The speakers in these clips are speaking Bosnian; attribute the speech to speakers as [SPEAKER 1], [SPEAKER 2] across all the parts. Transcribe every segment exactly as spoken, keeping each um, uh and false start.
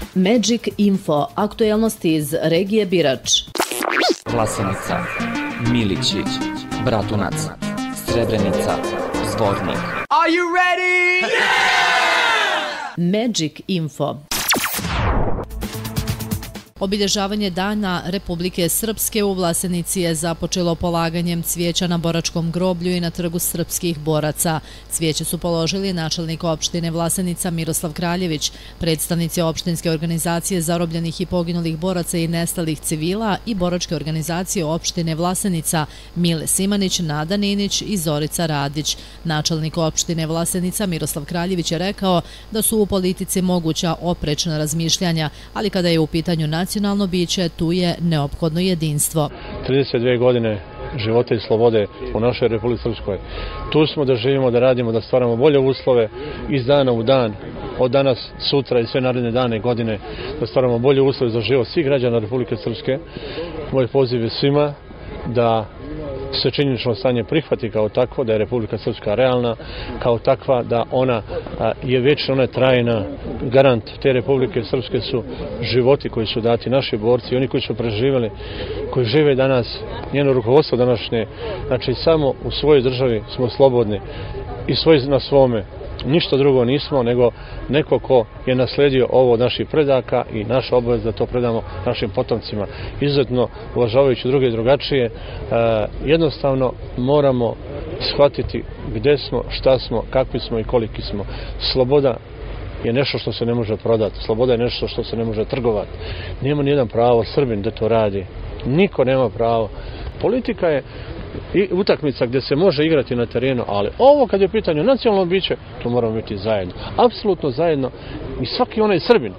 [SPEAKER 1] Magic Info, aktuelnosti iz regije Birač.
[SPEAKER 2] Vlasenica, Milići, Bratunac, Srebrenica, Zvornik.
[SPEAKER 3] Are you ready?
[SPEAKER 1] Yeah! Magic Info. Obilježavanje Dana Republike Srpske u Vlasenici je započelo polaganjem cvijeća na boračkom groblju i na trgu srpskih boraca. Cvijeće su položili načelnik opštine Vlasenica Miroslav Kraljević, predstavnici opštinske organizacije zarobljenih i poginulih boraca i nestalih civila i boračke organizacije opštine Vlasenica Mile Simanić, Nada Ninić i Zorica Radić. Načelnik opštine Vlasenica Miroslav Kraljević je rekao da su u politici moguća oprečna razmišljanja, ali kada je u pitanju nacionalno biće, tu je neophodno jedinstvo.
[SPEAKER 4] trideset dvije godine života i slobode u našoj Republici Srpskoj. Tu smo da živimo, da radimo, da stvaramo bolje uslove iz dana u dan, od danas, sutra i sve naredne dane i godine, da stvaramo bolje uslove za život svih građana Republike Srpske. Moj poziv je svima da se činjenično stanje prihvati kao takvo, da je Republika Srpska realna, kao takva, da ona je večna, ona je trajna. Garant te Republike Srpske su životi koji su dati naši borci i oni koji su preživjeli, koji žive danas, njeno rukovodstvo današnje. Znači, samo u svojoj državi smo slobodni i svoj na svome. Ništa drugo nismo nego neko ko je nasledio ovo od naših predaka i naša obaveza da to predamo našim potomcima. Izuzetno uvažavajući druge i drugačije, jednostavno moramo shvatiti gde smo, šta smo, kakvi smo i koliki smo. Sloboda je nešto što se ne može prodati. Sloboda je nešto što se ne može trgovati. Nema nijedan pravo Srbin da to radi. Niko nema pravo. Politika je i utakmica gdje se može igrati na terenu, ali ovo kad je u pitanju nacionalno biće, to moramo biti zajedno. Apsolutno zajedno i svaki onaj Srbin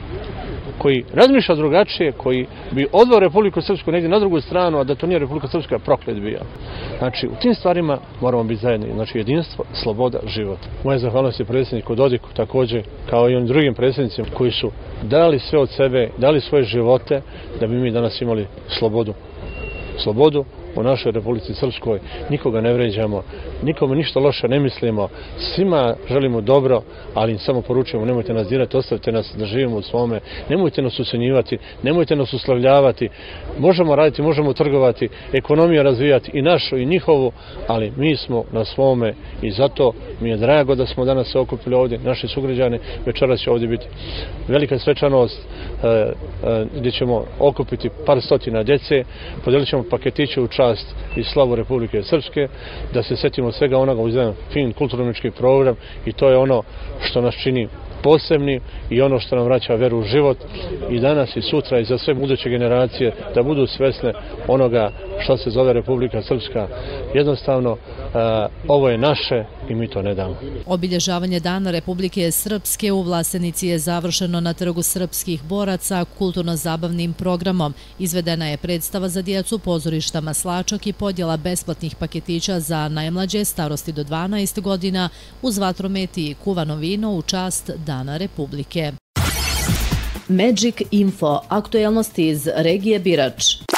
[SPEAKER 4] koji razmišlja drugačije, koji bi odveo Republiku Srpsku negdje na drugu stranu, a da to nije Republika Srpska, proklet bio. Znači, u tim stvarima moramo biti zajedni. Znači, jedinstvo, sloboda, život. Moje zahvalnosti predsjedniku Dodiku, također kao i onim drugim predsjednicima koji su dali sve od sebe, dali svoje živote da bi mi danas imali slobodu. Slobodu u našoj Republici Srpskoj, nikoga ne vređamo, nikome ništa loše ne mislimo, svima želimo dobro, ali im samo poručujemo, nemojte nas dirati, ostavite nas da živimo u svome, nemojte nas ucenjivati, nemojte nas uslovljavati, možemo raditi, možemo trgovati, ekonomiju razvijati i našu i njihovu, ali mi smo na svome i zato mi je drago da smo danas se okupili ovdje, naši sugrađani, večeras će ovdje biti velika svečanost e, e, gdje ćemo okupiti par stotina djece, podijelit ćemo paketiće u čast i slavu Republike Srpske, da se setimo svega onoga uz jedan fin kulturno-umjetnički program i to je ono što nas čini posebni i ono što nam vraća veru u život i danas i sutra i za sve buduće generacije da budu svesne onoga što se zove Republika Srpska. Jednostavno, uh, ovo je naše i mi to ne damo.
[SPEAKER 1] Obilježavanje Dana Republike Srpske u Vlasenici je završeno na trgu srpskih boraca kulturno-zabavnim programom. Izvedena je predstava za djecu, pozorišta Maslačak i podjela besplatnih paketića za najmlađe starosti do dvanaest godina uz vatromet i kuvano vino u čast Dana Republike. Magic Info, aktuelnosti iz regije Birač.